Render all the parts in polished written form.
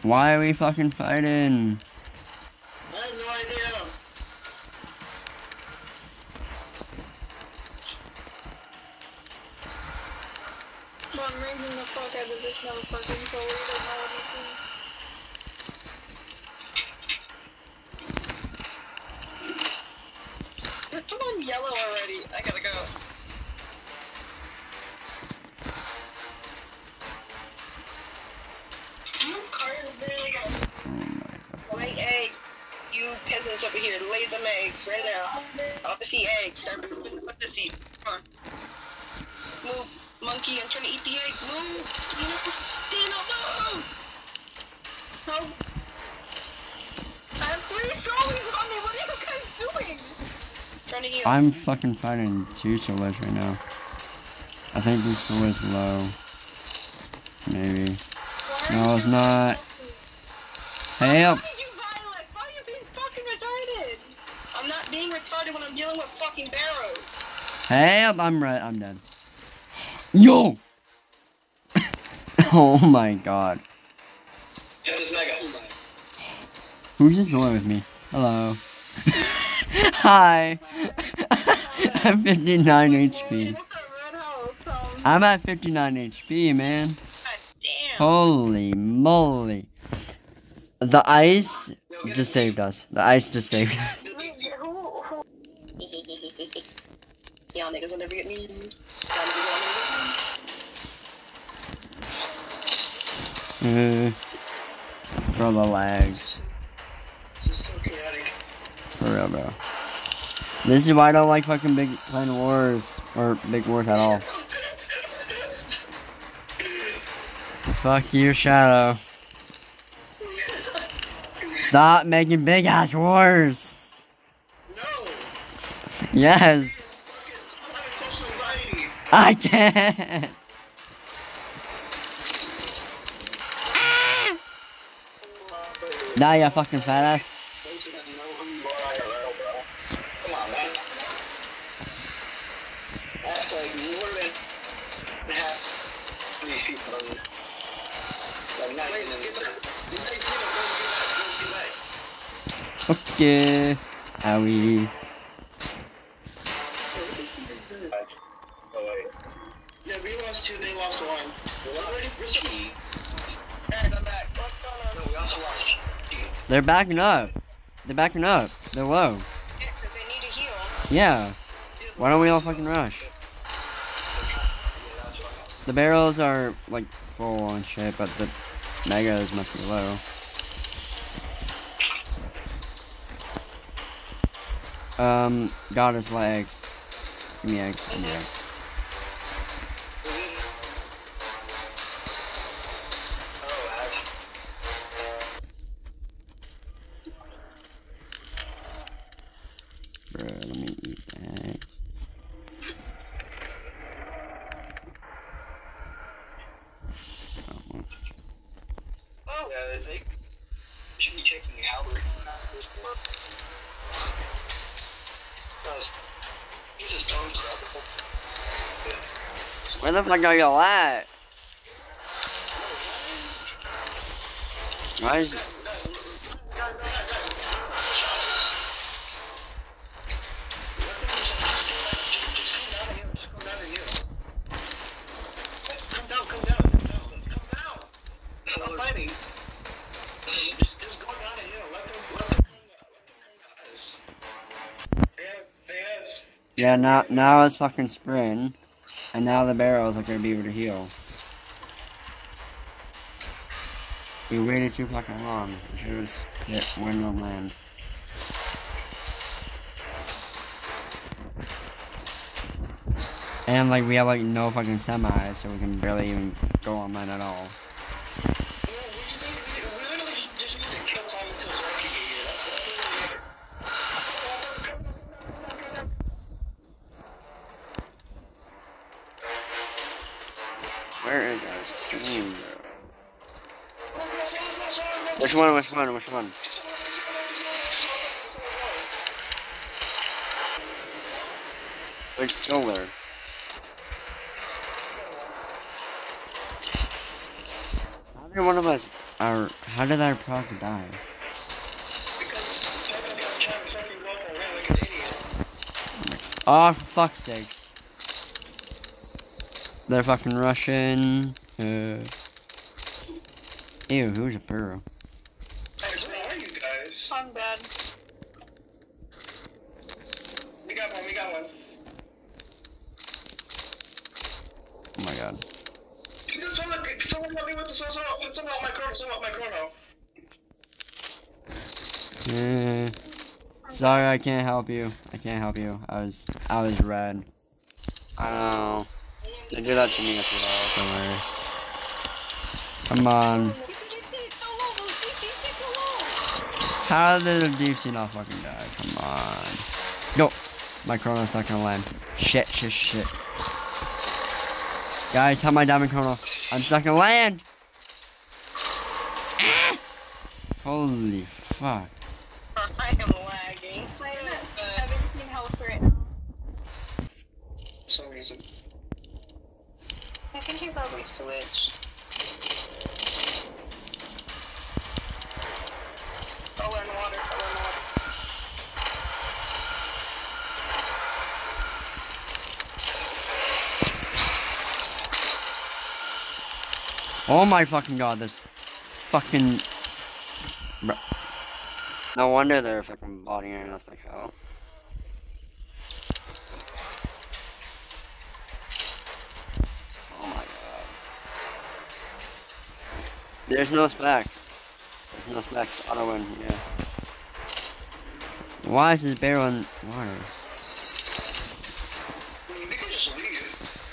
Why are we fucking fighting? I have no idea. But I'm raising the fuck out of this motherfucker so we don't know anything. Just put on yellow already. I gotta go. Lay eggs. You peasants over here, lay them eggs right now. I want to see eggs. I want to see. Come on. Move, monkey. I'm trying to eat the egg. Move. Dino, move. No. I have 3 zombies on me. What are you guys doing? Trying to heal. I'm fucking fighting 2 solos right now. I think this was low. Maybe. No, it's not. Help! Why did you violate? Why are you being fucking retarded? I'm not being retarded when I'm dealing with fucking barrows. Help! I'm dead. Yo! Oh my god. Get this mega. Who's just going with me? Hello. Hi. I'm 59 HP. I'm at 59 HP, man. God damn. Holy moly. The ice just saved us. The ice just saved us. Y'all niggas will never get me. Bro, the lags. This is so chaotic. For real, bro. This is why I don't like fucking playing wars. Or big wars at all. Fuck you, Shadow. Stop making big ass wars. No. Yes. I'm having social anxiety. I can't. Now you fucking fat ass. Those who don't know who you are IRL, bro. Come on, man. That's like more than half of these people. Like, not even Okay. Owie. Yeah, we lost 2, they lost 1. We're not ready for speed. Alright, I'm back. What's going on? No, we also lost. They're backing up. They're backing up. They're low. Yeah, because they need to heal. Yeah. Why don't we all fucking rush? The barrels are like full on shit, but the megas must be low. Goddess legs. Give me eggs. Give me eggs. Bro, let me eat the eggs. Oh, yeah, they should be checking Albert. He's a stone crab. Where the fuck are y'all at? Why is... Come down. Stop fighting. Just go down and heal. Let them hang us. They have. Yeah, now it's fucking spring. And now the barrels are gonna be able to heal. We waited too fucking long. We should have win on land. And like we have like no fucking semis, so we can barely even go online at all. Yeah, we literally just need to kill time until Zaki get here. That's it. Where is our team, bro? Which one? Which solar? How did one of us, how did our prog die? Because Kevin got trying to fucking go up and ran like an idiot. Oh, for fuck's sakes. They're fucking Russian. Ew, who's a burro? Guys, where are you guys? I'm bad. We got one, we got one. Oh my god. Someone help me with the someone my chrono. Sorry, I can't help you. I can't help you. I was red. I know. They do that to me as well. Don't worry. Come on. How did the deep sea not fucking die? Come on. Go. My chrono's not gonna land. Shit. Guys, have my diamond chrono. I'm stuck in land. Ah! Holy fuck. I am lagging. I'm at 17 health right now. For some reason. I think he probably switched. Solar in water. Oh my fucking god, this fucking... Bro. No wonder they're fucking bodying us like hell. Oh my god. There's no specs. Auto win, yeah. Why is this barrel in water? I mean, we can just leave.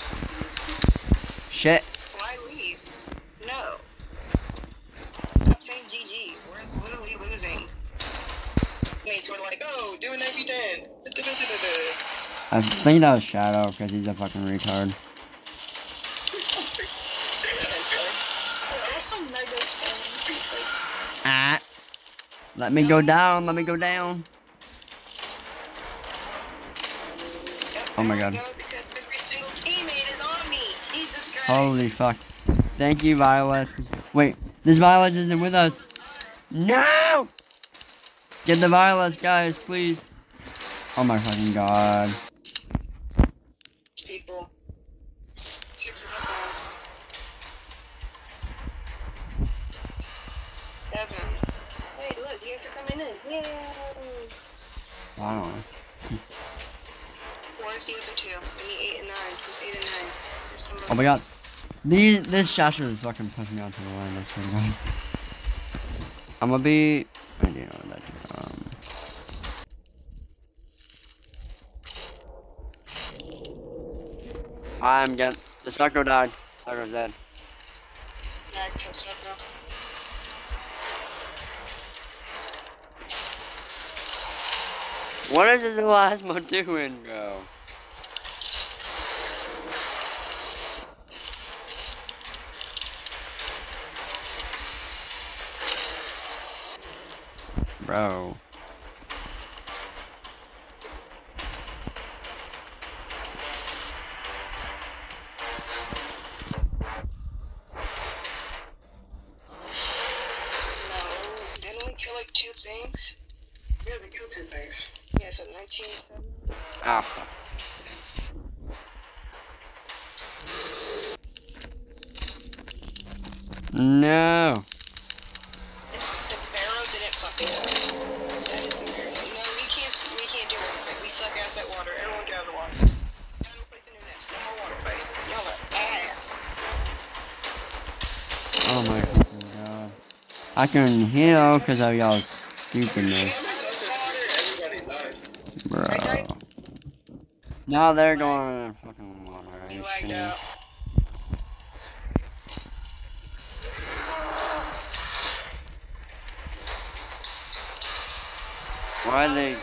Shit. Why leave? No. Stop saying GG. We're literally losing. Mates were like, oh, do an IP10. I think that was Shadow, because he's a fucking retard. That's some mega spin. Ah. Let me go down. Oh my god. Because every single teammate is on me. Jesus Christ. Holy fuck. Thank you, Violet. Wait, this Violet isn't with us. No! Get the Violets, guys, please. Oh my fucking god. People. 6 of us. Evan. Hey, look, you guys are coming in. Yay! Wow. Where's the other two? I need 8 and 9. Who's 8 and 9? There's some Oh my god. This Shasha is fucking pushing me onto the line, I swear to god. I'm gonna be... I do know that. I'm getting... The Sucker died. Sucker's dead. Yeah, I killed Sucker. What is this Elasmo doing, bro? Bro. No, didn't we kill like 2 things? Yeah, we killed 2 things. Yeah, so 19. Ah, fuck. No. The barrow didn't fucking work. That is embarrassing. No, we can't do anything. We suck ass at water. Everyone get out of the water. Time to place a new nest. No more water fight. Y'all are ass. Oh my fucking god. I couldn't heal because of y'all's stupidness. Everybody died. Bro. Now they're going in fucking water. We I lagged see. out. Why are they... Don't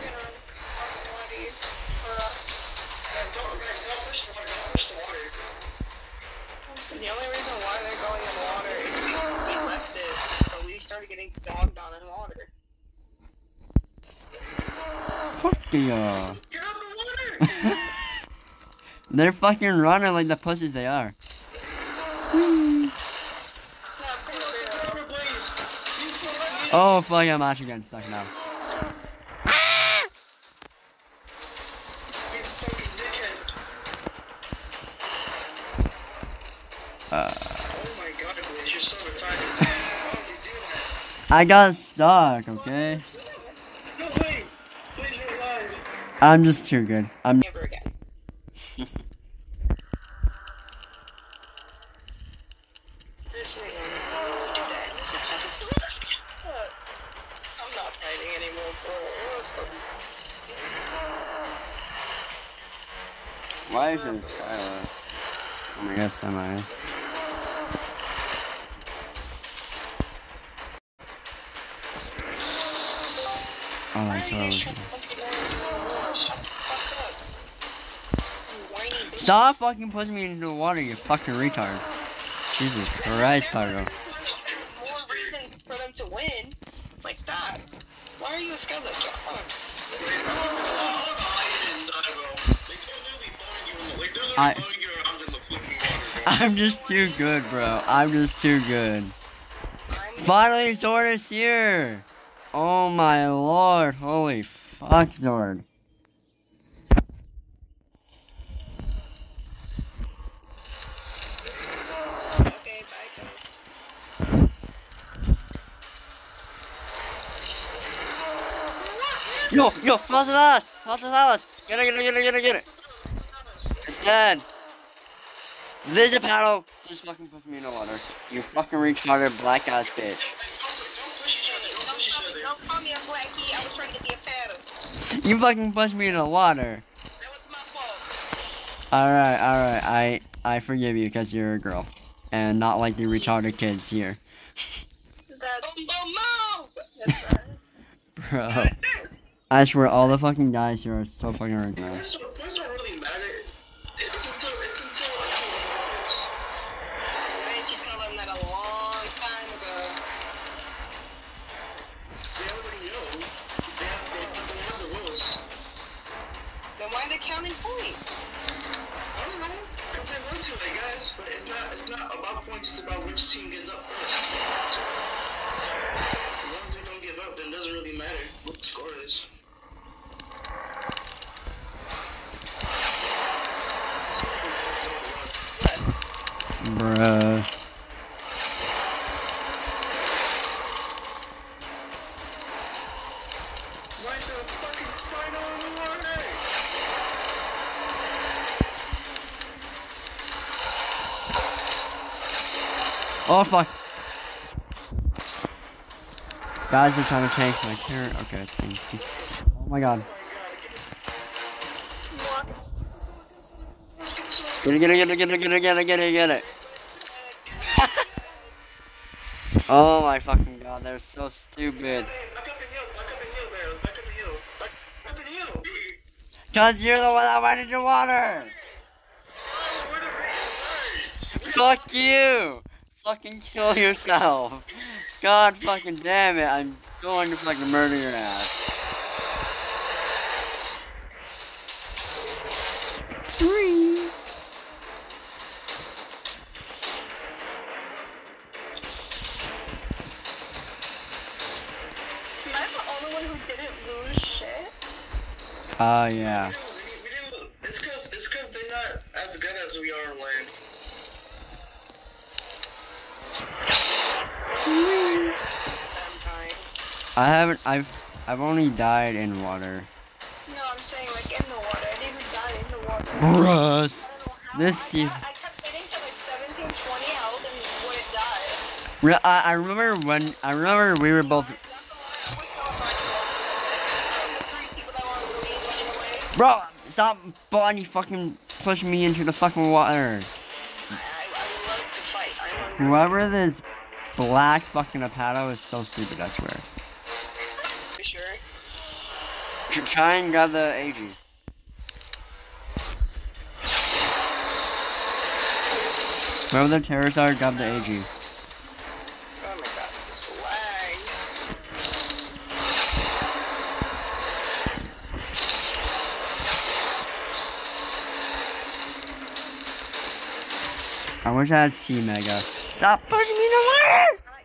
push the water. So the only reason why they're going in water is because we left it, but we started getting bogged down in water. Fuck you. Get out of the water! They're fucking running like the pussies they are. Yeah, pretty Oh fuck, I'm actually getting stuck now. Oh my god, Blaze, you're so retarded. Why would you do that? I got stuck, okay? No way! Blaze, you're alive. I'm just too good. I'm Never again. This nigga won't do that. This is fucking I'm not fighting anymore, bro. Why is it Skylar? Oh my god, semis. Oh, that's what I was Stop fucking pushing me into the water, you fucking retard. Jesus Christ, Pyro. More reason for them to win. Like that. Why are you a skeleton? Come on. I'm just too good, bro. I'm just too good. Finally, Zord is here. Oh my lord. Holy fuck, Zord. Okay, bye, guys. Yo, Falsalas! Falsalas! Get it! It's dead. There's a paddle. Just fucking push me in the water. You fucking retarded black ass bitch. Don't call me a blackie. I was trying to get a paddle. You fucking pushed me in the water. That was my fault. Alright. I forgive you because you're a girl. And not like the retarded kids here. That's Bro. I swear all the fucking guys here are so fucking organized. Points don't really matter. It's until why didn't you tell them that a long time ago? They already know. They have the rules. Then why are they counting points? I don't know. Because they want to, I guess. But it's not about points, it's about which team gets up first. As long as we don't give up, then it doesn't really matter what the score is. Bruh. Why is there a fucking spider in the water? Oh fuck. Guys are trying to tank my carrot. Okay, thank you. Oh my god. Get it. Oh my fucking god, they're so stupid. Back up in hill. Cause you're the one that went into water! Fuck you! Fucking kill yourself. God fucking damn it, I'm going to fucking murder your ass. Three. Am I the only one who didn't lose shit? Yeah. We didn't. It's cause they're not as good as we are on land. I'm dying. I've only died in water. No, I'm saying like in the water. I didn't die in the water. Gross. I don't know how. This I seems. kept hitting to like 17, 20 health and wouldn't die. I remember we were both. Bro, stop body fucking pushing me into the fucking water. I love to fight. Whoever this black fucking Apato is so stupid, I swear. You sure? Try and grab the AG. Whoever the terrorists are, grab the AG. Oh my god, slag. I wish I had C Mega. Stop pushing me in the water!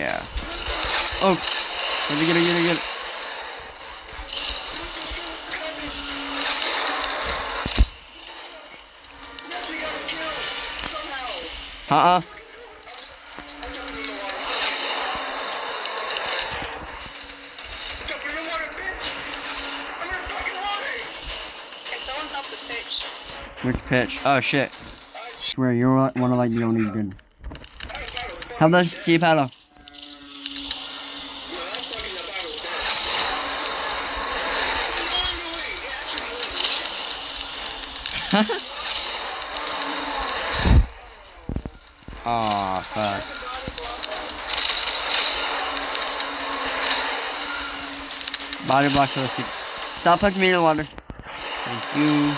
Yeah. Oh. Get it. Uh-uh. Which pitch? Oh shit. I swear, you're one of like the only good. How about see paddle? Oh fuck. Body block for the seat. Stop punching me in the water. Thank you.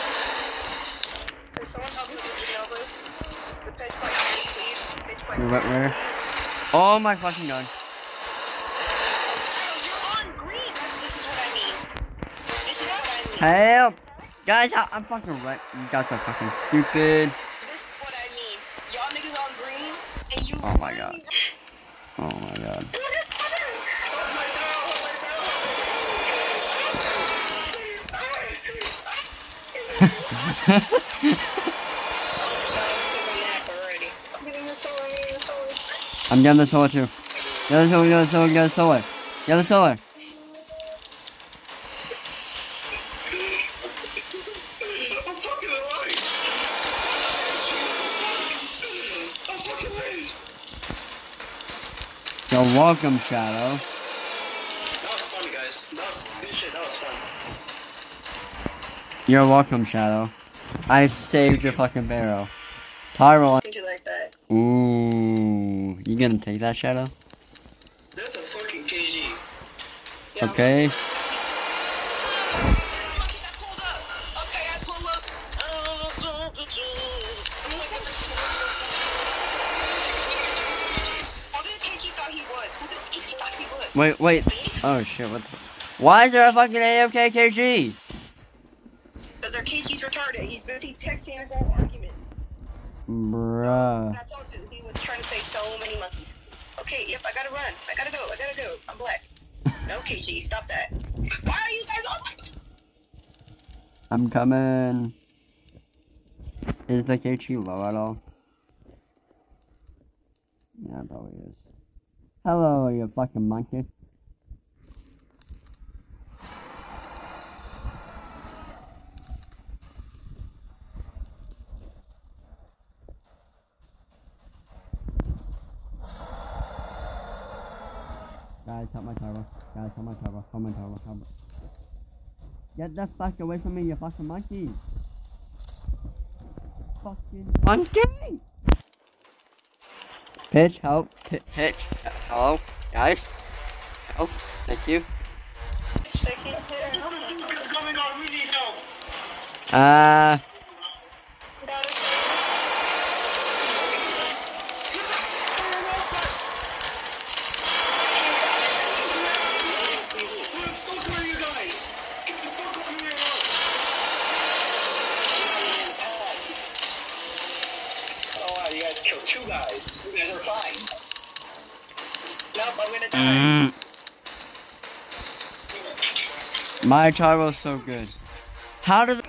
Where? Oh my fucking god. Help! Guys, I'm fucking right. You guys are fucking stupid. This is what I mean. Y'all niggas on green and you. Oh my god. Oh my god. I'm getting the solar too. Get the solar. You're welcome, Shadow. That was fun, guys. That was good shit. That was fun. You're welcome, Shadow. I saved your fucking barrel. Tyrell. You like that? Ooh, you gonna take that, Shadow? That's a fucking KG. Yeah, okay. Okay, I pull up. Wait. Oh shit, what the? Why is there a fucking AFK KG? Because our KG's retarded. He's busy texting a whole argument. Bruh. I told you, he was trying to say so many monkeys. Okay, yep, I gotta run. I gotta go. I'm black. No, KG, stop that. Why are you guys all like... I'm coming. Is the KG low at all? Yeah, it probably is. Hello, you fucking monkey. Guys, help my turbo. Help my turbo. Get the fuck away from me, you fucking monkey. Fucking monkey! Pitch, help. Pitch. Hello, guys. Help. Thank you. Two guys. You guys are fine. Nope, I'm gonna die. My Charbo's so good. How did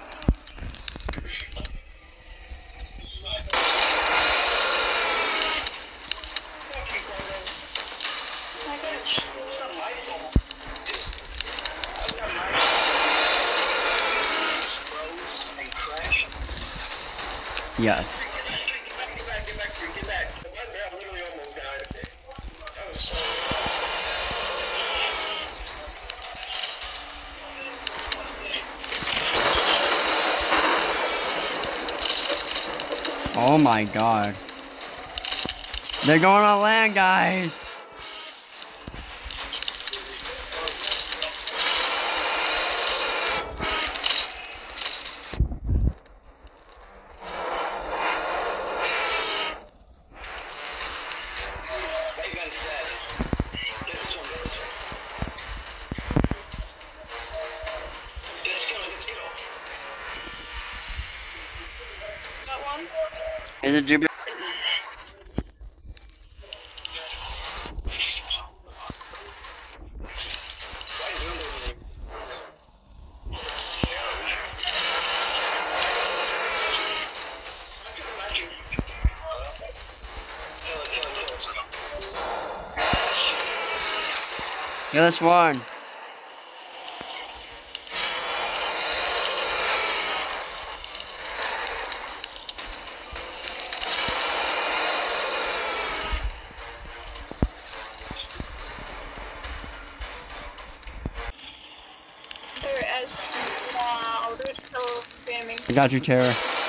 Yes. Get back. I literally almost died. That was so Oh my god. They're going on land, guys. Is it Jupiter? Get this one. They're as wow, they're so spamming. I got you, Tara.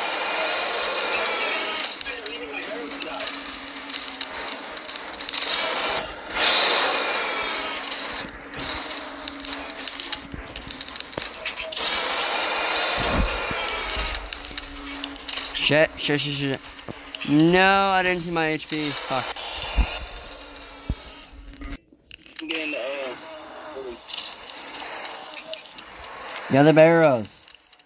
Shit. No, I didn't see my HP. Fuck. I'm getting the The other barrels.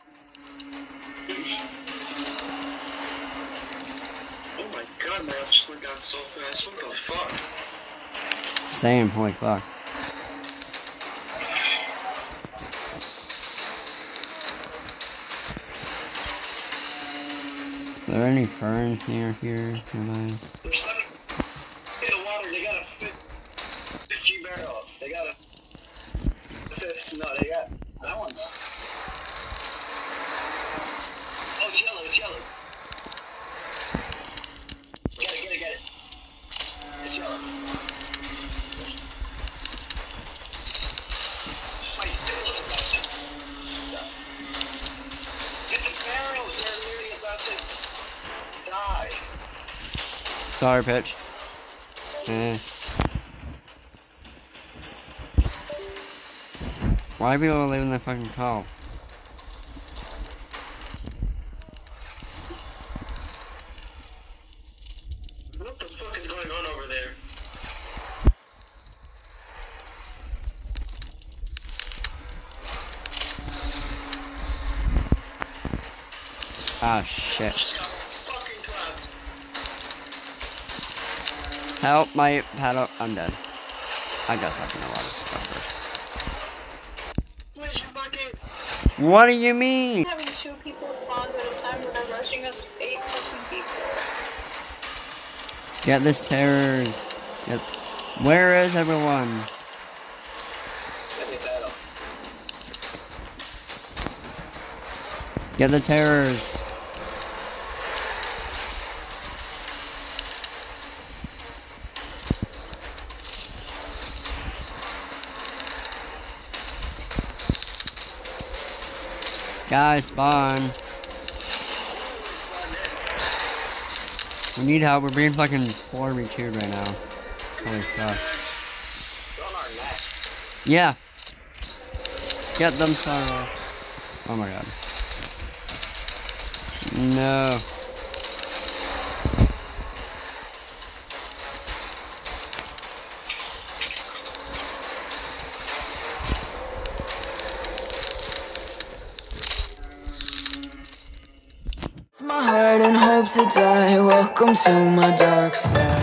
oh my god, my health just went down so fast. What the fuck? Same. Holy fuck. Are there any ferns near here? Nearby? Just let me get the water. They got a 50 barrel. They got a 50. No, they got that one's. Oh, it's yellow. It's yellow. Get it. It's yellow. Wait, get the barrels. They're literally about to die. Sorry, Pitch. Why are people leaving their fucking call? What the fuck is going on over there? Ah, shit. Just got fucking clapped. Help my paddle. I'm dead. I got stuck in the water. Where's your bucket? What do you mean? Having 2 people spawn at a time when they're rushing us 8 fucking people. Get this terrors. Get. Where is everyone? Get the terrors. Guys, spawn. We need help. We're being fucking 4v2'd right now. Holy fuck. They're on our nest. Yeah. Get them, Sarah. Oh my god. No. My heart and hope to die. Welcome to my dark side.